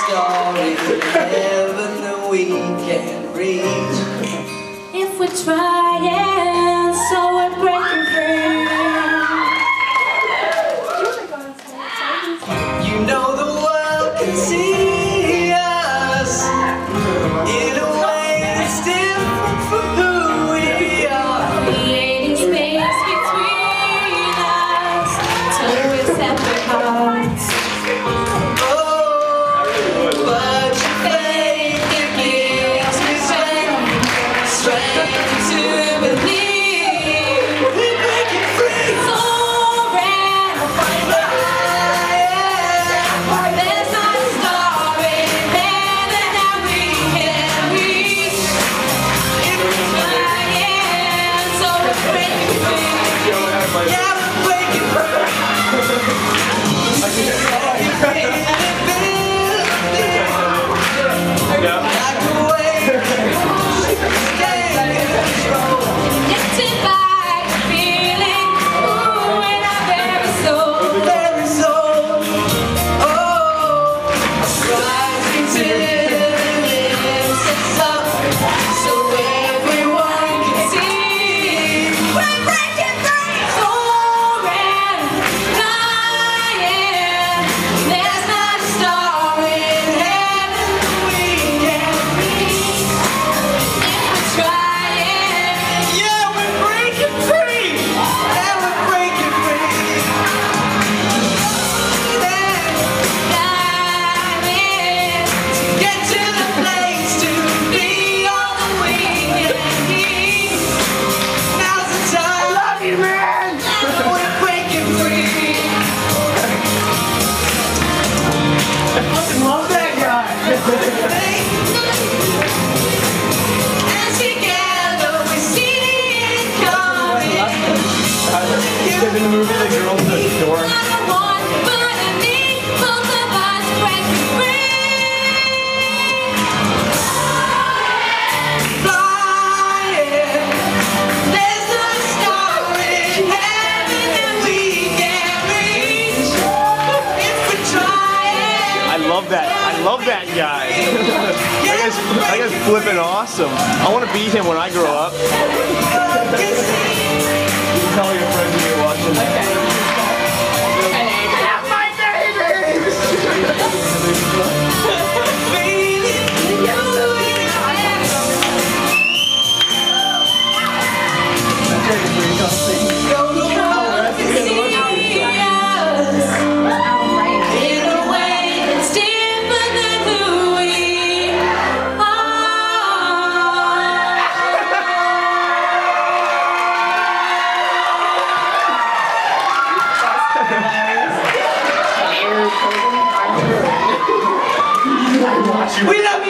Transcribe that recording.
star in heaven that we can reach. If we're trying, so we're breaking free. You know the world can see us in a way that's different from who we are. Creating space between us till we're separate hearts. Oh, but your faith, it gives me strength to believe we're breaking free. Soaring, there's not a star in heaven that we can reach. If we're trying, so we're breaking free. Yeah, we're breaking free. Like a wave, stay in control. Lifted by the feeling, ooh, in our very soul. Very soul. Oh, rising till it lifts us up, so everyone can see we're breaking free. Soaring, flying, there's not a star in heaven We can if we're trying. Yeah, we're breaking free. Yeah, we're breaking free. Diving, Get to the place to be all that we can be. Now's the time. I love you, man. We're breaking free. I fucking love that guy. And together we see it coming. In the movie, the girl in the door. not a one, but a need, both of us breaking free. Flying. There's no star in heaven that we can reach. If we try it. I love that. I love that guy. That guy's flipping awesome. I want to be him when I grow up. Tell your friends when you're watching. We love